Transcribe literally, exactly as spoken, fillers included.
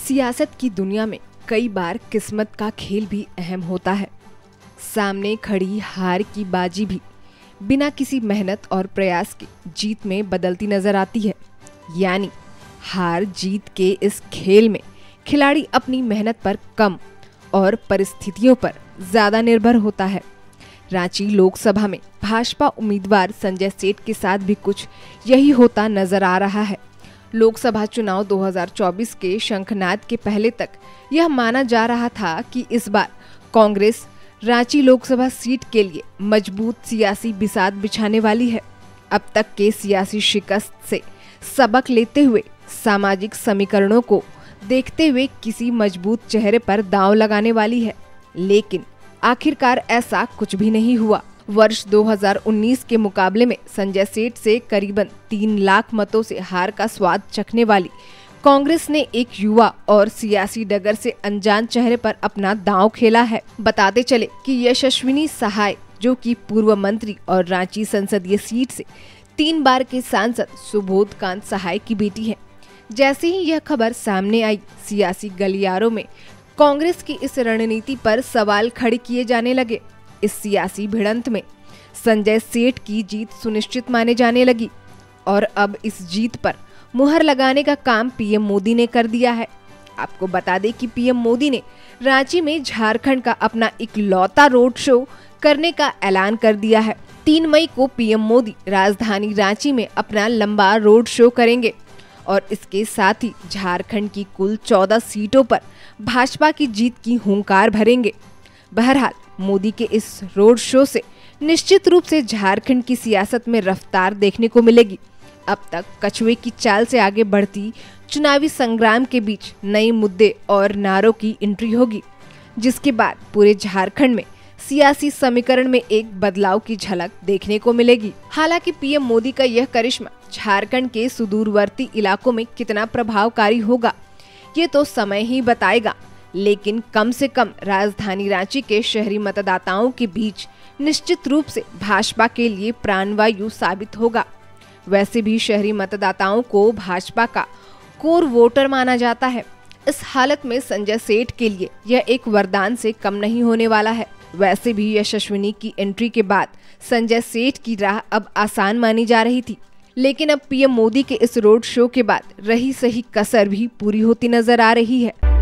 सियासत की दुनिया में कई बार किस्मत का खेल भी अहम होता है। सामने खड़ी हार की बाजी भी बिना किसी मेहनत और प्रयास के जीत में बदलती नजर आती है। यानी हार जीत के इस खेल में खिलाड़ी अपनी मेहनत पर कम और परिस्थितियों पर ज्यादा निर्भर होता है। रांची लोकसभा में भाजपा उम्मीदवार संजय सेठ के साथ भी कुछ यही होता नजर आ रहा है। लोकसभा चुनाव दो हज़ार चौबीस के शंखनाद के पहले तक यह माना जा रहा था कि इस बार कांग्रेस रांची लोकसभा सीट के लिए मजबूत सियासी बिसात बिछाने वाली है। अब तक के सियासी शिकस्त से सबक लेते हुए सामाजिक समीकरणों को देखते हुए किसी मजबूत चेहरे पर दांव लगाने वाली है, लेकिन आखिरकार ऐसा कुछ भी नहीं हुआ। वर्ष दो हज़ार उन्नीस के मुकाबले में संजय सेठ से करीबन तीन लाख मतों से हार का स्वाद चखने वाली कांग्रेस ने एक युवा और सियासी डगर से अनजान चेहरे पर अपना दांव खेला है। बताते चले कि यशस्विनी सहाय, जो कि पूर्व मंत्री और रांची संसदीय सीट से तीन बार के सांसद सुबोध कांत सहाय की बेटी है। जैसे ही यह खबर सामने आई, सियासी गलियारों में कांग्रेस की इस रणनीति पर सवाल खड़े किए जाने लगे। इस सियासी भिड़ंत में संजय सेठ की जीत सुनिश्चित माने जाने लगी और अब इस जीत पर मुहर लगाने का काम पीएम मोदी ने कर दिया है। आपको बता दें कि पीएम मोदी ने रांची में झारखंड का अपना इकलौता रोड शो करने का ऐलान कर दिया है। तीन मई को पीएम मोदी राजधानी रांची में अपना लंबा रोड शो करेंगे और इसके साथ ही झारखंड की कुल चौदह सीटों पर भाजपा की जीत की हुंकार भरेंगे। बहरहाल मोदी के इस रोड शो से निश्चित रूप से झारखंड की सियासत में रफ्तार देखने को मिलेगी। अब तक कछुए की चाल से आगे बढ़ती चुनावी संग्राम के बीच नए मुद्दे और नारों की एंट्री होगी, जिसके बाद पूरे झारखंड में सियासी समीकरण में एक बदलाव की झलक देखने को मिलेगी। हालांकि पीएम मोदी का यह करिश्मा झारखंड के सुदूरवर्ती इलाकों में कितना प्रभावकारी होगा, ये तो समय ही बताएगा, लेकिन कम से कम राजधानी रांची के शहरी मतदाताओं के बीच निश्चित रूप से भाजपा के लिए प्राणवायु साबित होगा। वैसे भी शहरी मतदाताओं को भाजपा का कोर वोटर माना जाता है। इस हालत में संजय सेठ के लिए यह एक वरदान से कम नहीं होने वाला है। वैसे भी यशस्विनी की एंट्री के बाद संजय सेठ की राह अब आसान मानी जा रही थी, लेकिन अब पीएम मोदी के इस रोड शो के बाद रही सही कसर भी पूरी होती नजर आ रही है।